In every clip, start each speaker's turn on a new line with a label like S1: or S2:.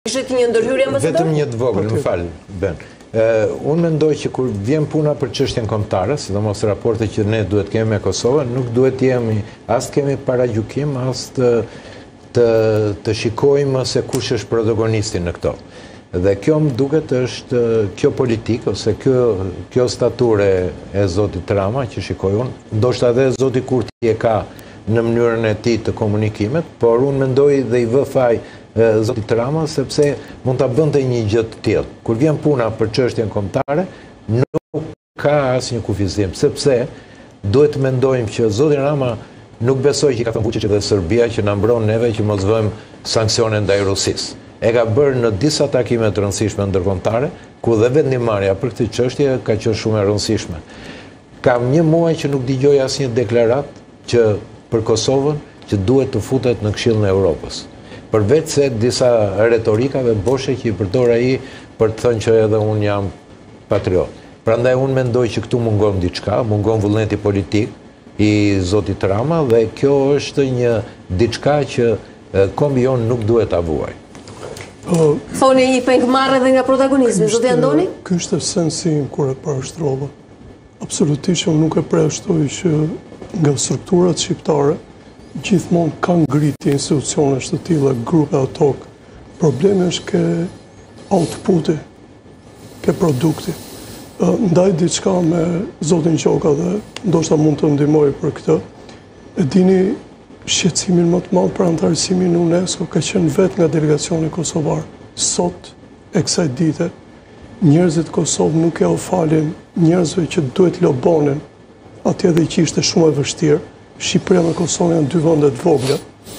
S1: Ishte një ndërhyrje ambasador?
S2: Vetëm një të vogël, më fal, Ben. Unë mendoj që kur vjen puna për çështjen kombëtare, sidomos raportet që ne duhet kemi me Kosovën, nuk duhet jemi as kemi paragjykim, as të shikojmë se kush është protagonisti në këto. Dhe kjo më duket është kjo politikë, ose kjo stature e zotit Rama që shikoj unë, ndoshta edhe zoti Kurti e ka në mënyrën e tij të komunikimet, por unë mendoj dhe i vë faj zotit Rama, sepse mund ta bënte një gjë të tillë. Kur vjen puna për çështjen kombëtare, nuk ka asnjë kufizim, sepse duhet të mendojmë që zoti Rama nuk besoj që ka thënë Vučić dhe Serbia që na mbron neve që mos vëmë sanksione ndaj Rusisë. E ka bërë në disa takime të rëndësishme ndërkombëtare, ku dhe vendimarrja për këtë çështje ka qenë shumë e rëndësishme. Kam një muaj që nuk dëgjoj asnjë deklaratë që për Kosovën që duhet të futet në Këshillin e Evropës. Përveç se disa retorikave boshe që i përdor ai për të thënë që edhe unë jam patriot. Prandaj unë mendoj që këtu mungon diçka, mungon vullneti politik i zotit Rama dhe kjo është një diçka që kombi jon nuk duhet ta vuaj.
S1: Thoni një pengmarrë edhe nga protagonizmi, zoti Andoni?
S3: Ky është sensi im kur e parashtrova. Absolutisht unë nuk e parashtoj që nga strukturat shqiptare gjithmonë kanë ngritje institucionesh të tilla, grupe ad hoc. Problemi është ke outputi, ke produkti. Ndaj diçka me zotin Qoka dhe ndoshta mund të ndihmoj për këtë. E dini, shqetësimin më të madh për antarësimin në UNESCO ka qenë vetë nga delegacioni kosovar. Sot, e kësaj dite, njerëzit Kosovë nuk ja u falin njerëzve që duhet lobonin, atje dhe që ishte shumë e vështirë. Shqipëria me Kosovë janë dy vende të vogla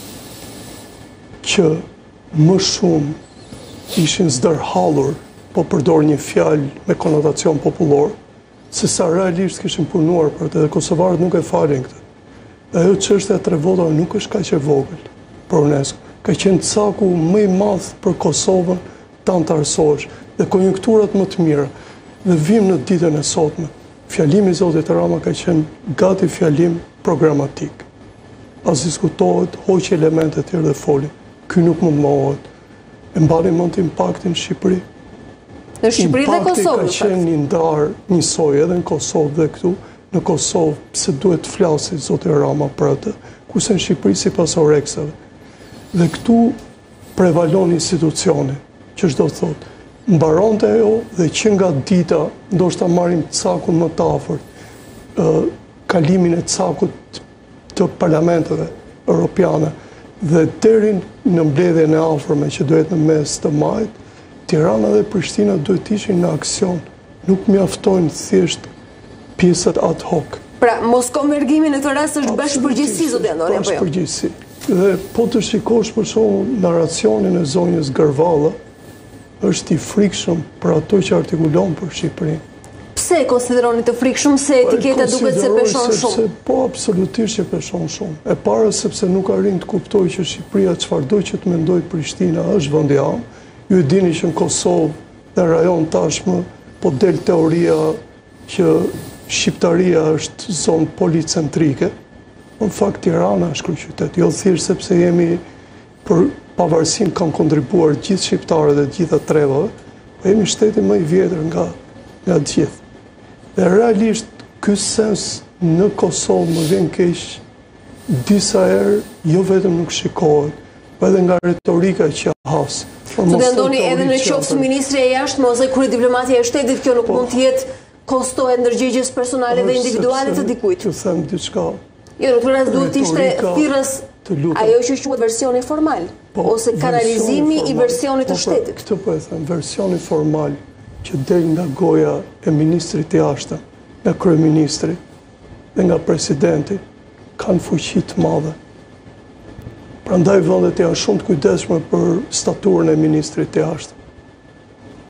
S3: që më shumë ishin zdërhallur, po përdor një fjalë me konotacion popullor, se sa realisht kishin punuar për të, dhe kosovarët nuk e falin këtë. Dhe ajo çështja e 3 votave nuk është kaq e vogël për UNESCO. Ka qenë caku më i madh për Kosovën të antarësohesh dhe konjunkturat më të mira. Dhe vim në ditën e sotme. Fjalimi i zotit Rama ka qenë gati fjalim programatik. As diskutohet, hoqë elemente të tjerë dhe foli. Ky nuk mund mohohet. E mbani mend impaktin në Shqipëri.
S1: Në Shqipëri dhe Kosovë.
S3: Impakti ka qenë një ndarë njësoj edhe në Kosovë dhe këtu. Në Kosovë, pse duhet të flasi zoti Rama për atë, kurse në Shqipëri sipas oreksave. Dhe këtu prevalon institucioni, që çdo thotë, mbaronte ajo dhe që nga dita ndoshta marrim cakun më të afërt, kalimin e cakut të parlamenteve europiane dhe deri në mbledhjen e afërme që duhet në mes të majit, Tirana dhe Prishtina duhet ishin në aksion, nuk mjaftojnë thjesht pjesët ad hoc.
S1: Pra, mos konvergimi në këtë rast është bashkëpërgjegjësi, zoti Andoni, apo jo?
S3: Bashkëpërgjegjësi. Dhe po të shikosh për shembull narracionin e zonjës Gërvalla, është i frikshëm për ato që artikulon për Shqipërinë.
S1: Pse e konsideroni të frikshëm se etiketa duket se peshon shumë?
S3: Po, absolutisht që peshon shumë. E para sepse nuk arrin të kuptoj që Shqipëria çfarëdo që të mendoj Prishtina është vendi i am. Ju e dini që në Kosovë dhe rajon tashmë po del teoria që Shqiptaria është zonë policentrike. Në fakt Tirana është kryeqytet, jo thjesht sepse jemi për pavarësinë kanë kontribuar gjithë shqiptarët dhe gjitha trevave, po jemi shteti më i vjetër nga të gjithë. Dhe realisht ky sens në Kosovë më vjen keq disa herë, jo vetëm nuk shikohet, po edhe nga retorika që has.
S1: Zoti Andoni, edhe në qoftë ministri e jashtëm ose kur diplomatia e shtetit, kjo nuk mund të jetë kostohet ndërgjegjës personale dhe individuale të dikujt.
S3: Ju them diçka.
S1: Jo, në këtë rast duhet të ishte thirrës ajo që quhet versioni formal, ose kanalizimi i versionit të shtetit.
S3: Këtë po e them, versioni formal që del nga goja e ministrit të jashtëm, nga kryeministri dhe nga presidenti, kanë fuqi të madhe. Prandaj vendet janë shumë të kujdesshme për staturën e ministrit të jashtëm.